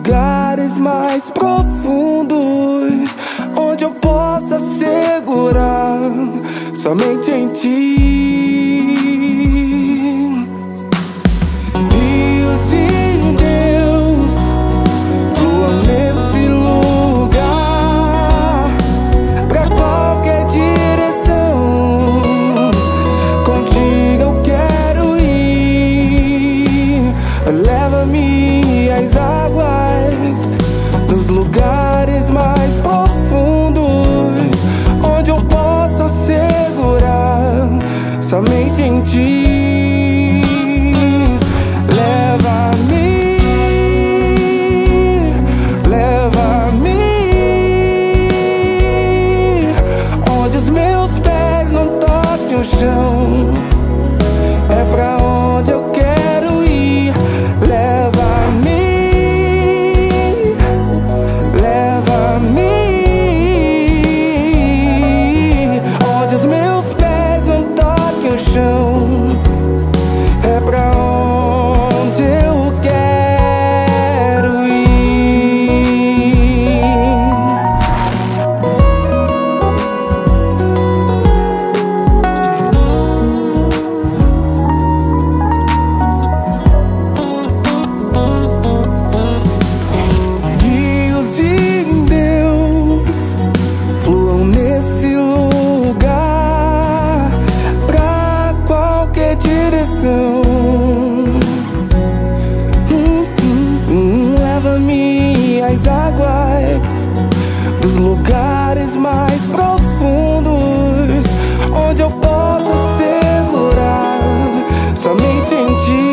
lugares mais profundos, onde eu possa segurar somente em ti. Rios de Deus fluam nesse lugar, pra qualquer direção. Contigo eu quero ir. Leva-me às águas, nos lugares mais profundos, onde eu possa segurar somente em ti. É pra onde eu quero ir. Leva-me, leva-me, onde os meus pés não toquem o chão. É pra onde eu quero ir. Leva-me às águas dos lugares mais profundos, onde eu posso segurar somente em ti.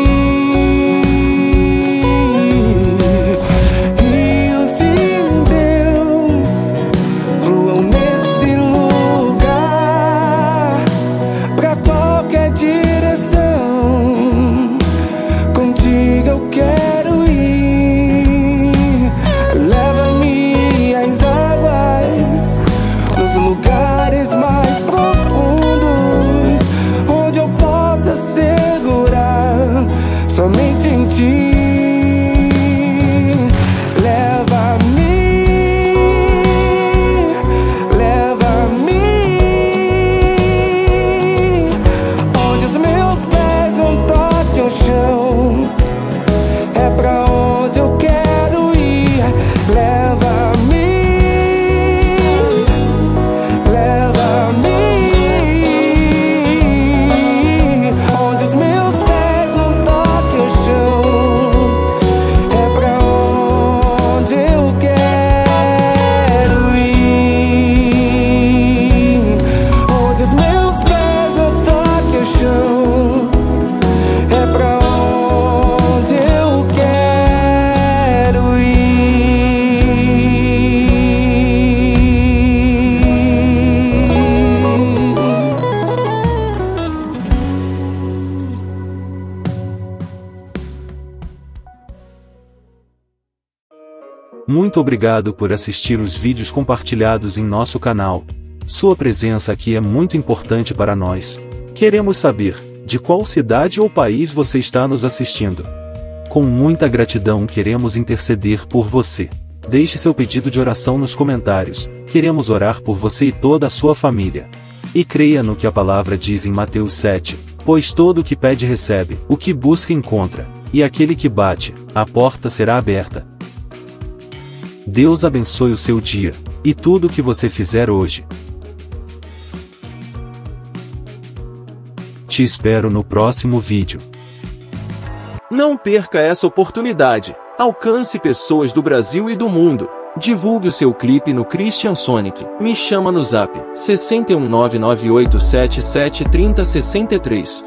Rios de Deus fluam nesse lugar, pra qualquer direção. Contigo eu quero ir. Leva-me às águas, nos lugares mais profundos, onde eu possa segurar somente em ti. Leva-me, leva-me, onde os meus pés não toquem o chão. É pra onde eu quero ir. Leva-me, leva-me, onde os meus pés não toquem o chão. É pra onde eu quero ir. Onde os meus pés não toquem o chão. É pra onde eu quero ir. Muito obrigado por assistir os vídeos compartilhados em nosso canal. Sua presença aqui é muito importante para nós. Queremos saber de qual cidade ou país você está nos assistindo. Com muita gratidão queremos interceder por você. Deixe seu pedido de oração nos comentários. Queremos orar por você e toda a sua família. E creia no que a palavra diz em Mateus 7, pois todo o que pede recebe, o que busca encontra, e aquele que bate, a porta será aberta. Deus abençoe o seu dia, e tudo o que você fizer hoje. Te espero no próximo vídeo. Não perca essa oportunidade. Alcance pessoas do Brasil e do mundo. Divulgue o seu clipe no Christian Sonic. Me chama no Zap 61998773063.